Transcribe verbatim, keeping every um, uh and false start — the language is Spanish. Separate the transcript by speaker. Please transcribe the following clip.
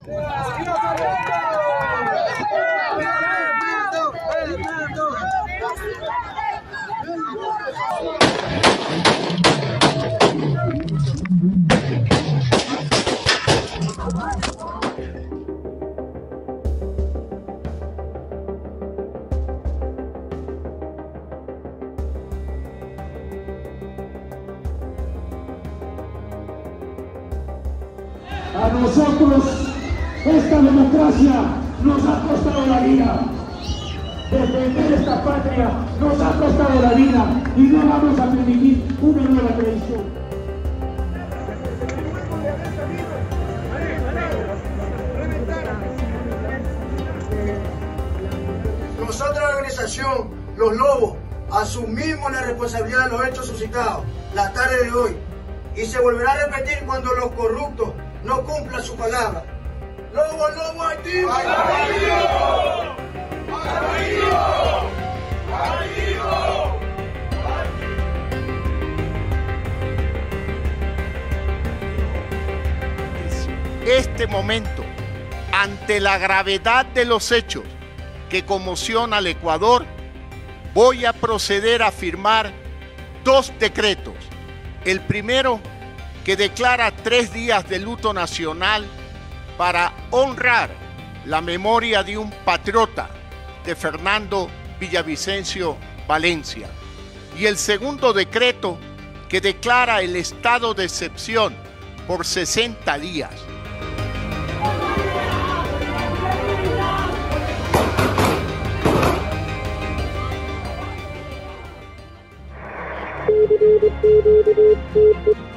Speaker 1: A nosotros esta democracia nos ha costado la vida. Defender esta patria nos ha costado la vida y no vamos a permitir una nueva traición.
Speaker 2: Nosotros, la organización Los Lobos, asumimos la responsabilidad de los hechos suscitados la tarde de hoy y se volverá a repetir cuando los corruptos no cumplan su palabra. ¡Lobo, lobo, activo! ¡Activo! ¡Activo! ¡Activo!
Speaker 3: Este momento, ante la gravedad de los hechos que conmocionan al Ecuador, voy a proceder a firmar dos decretos. El primero, que declara tres días de luto nacional para honrar la memoria de un patriota, de Fernando Villavicencio Valencia. Y el segundo decreto, que declara el estado de excepción por sesenta días.
Speaker 4: Thank you.